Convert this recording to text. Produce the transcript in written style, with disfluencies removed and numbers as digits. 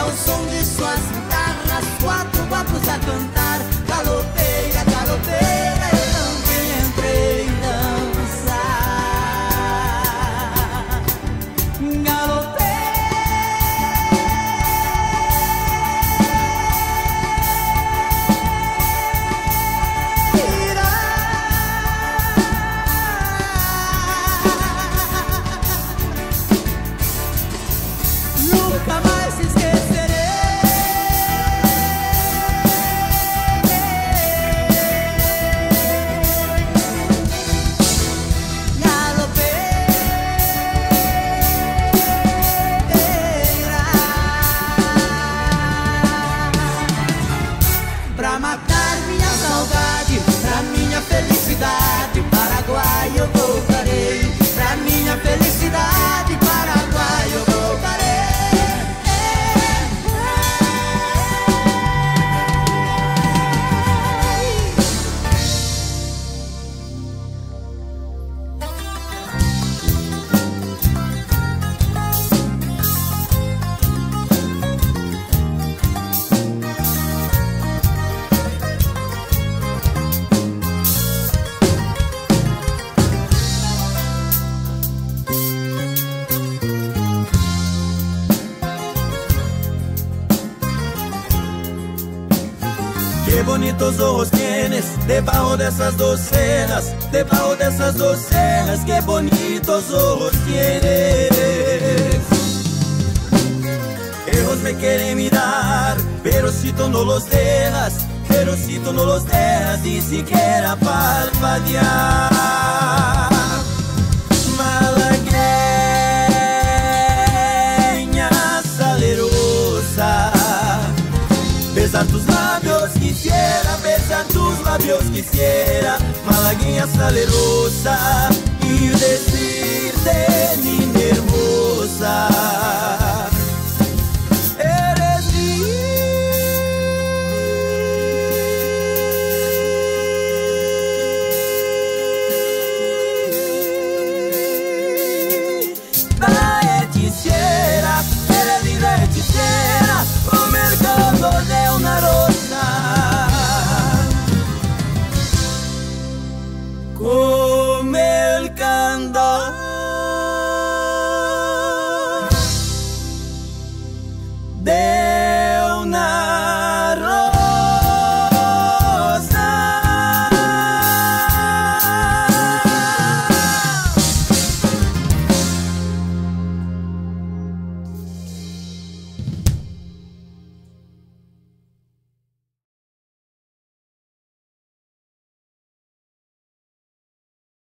ao som de suas guitarras, quatro papos a cantar. Galopeira, galopeira, eu também entrei dançar. Galopeira. Nunca mais se esquecerei. Galopeira, pra matar minha saudade, pra minha felicidade, Paraguai eu voltarei. Pra minha felicidade, Paraguai eu voltarei. Qué bonitos ojos tienes debajo de esas dos cejas, debajo de esas dos cejas, qué bonitos ojos tienes. Ellos me quieren mirar, pero si tú no los dejas, pero si tú no los dejas ni siquiera parpadear. Malagueña salerosa, besar tus labios quisiera, besar tus labios quisiera, malagueña salerosa, y decir